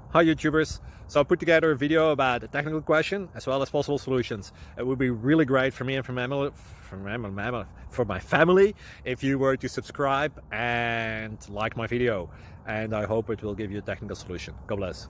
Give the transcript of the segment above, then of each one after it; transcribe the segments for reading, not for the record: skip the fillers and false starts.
Hi YouTubers! So I put together a video about a technical question as well as possible solutions. It would be really great for me and for my family if you were to subscribe and like my video, and I hope it will give you a technical solution. God bless.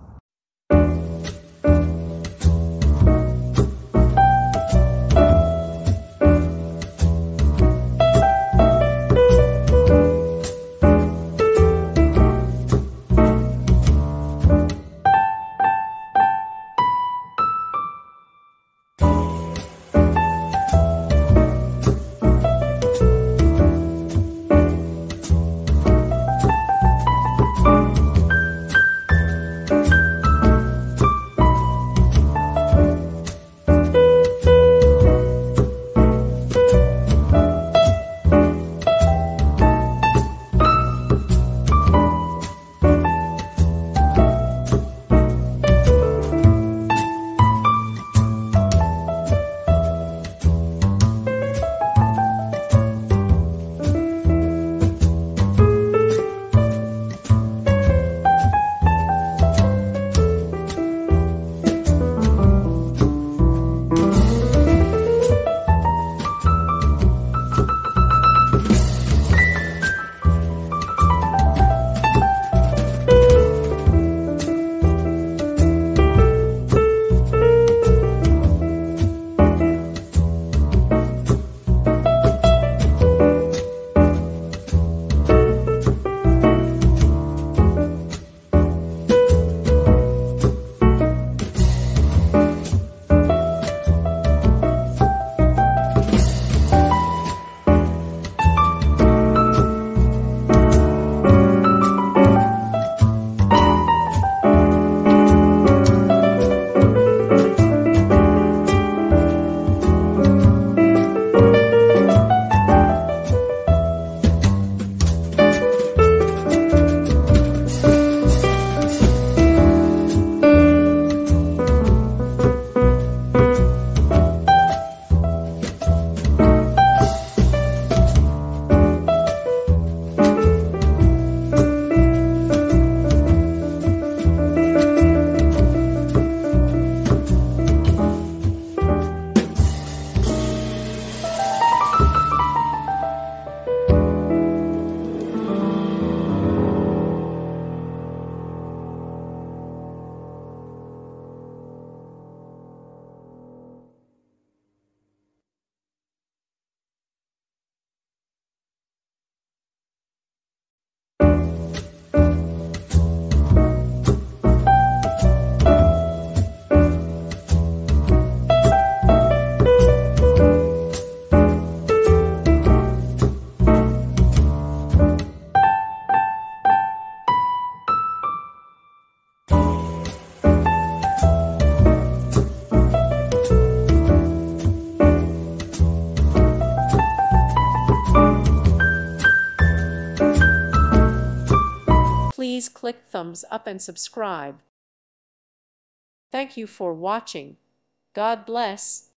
Please click thumbs up and subscribe. Thank you for watching. God bless.